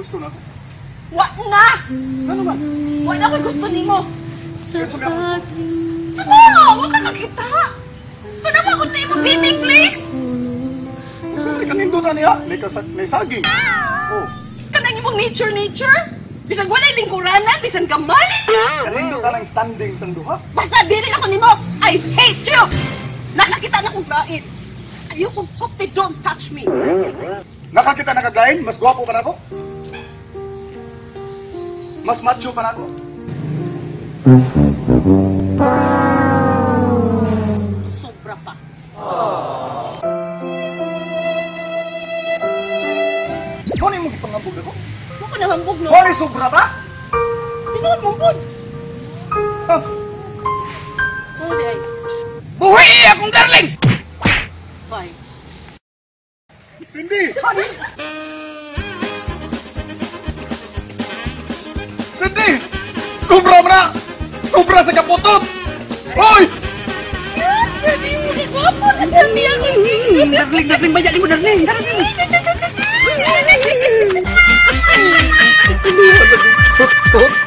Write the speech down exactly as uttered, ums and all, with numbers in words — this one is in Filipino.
gusto na ako. Wa na! Ano man? Wa na ko gusto nimo. Yan sa mga ako. Sumo! Wa ka nakita! Sana ba kung nimo biting, please? Saan ka nindo na niya? May kasag... May saging. Oh. Kanang imong nature, nature? Bisan walay lingkuranan, bisan gamay? Kanindo ka ng standing ng duha. Basta dili ako nimo! I hate you! Nakakita na kong gait. Ayoko kung they don't touch me. Nakakita nakaglain? Mas gwapo pa na ako? Mas macho pa na ako? Sobra pa. Ano yung mga ipangambog ako? Huwag ko nangambog, no? Ano yung sobra ba? Tinuod mong pod. Ah, Ano di ay? Buhay akong darling! Bye. Cindy! Cindy! Sobra mo na! Sobra sa kaputot! Hoy! Hindi mo ni Guapo. Hindi ako hindi. Darling, darling, bayaan mo, darling! Darling! Ano yung naging tot-tot?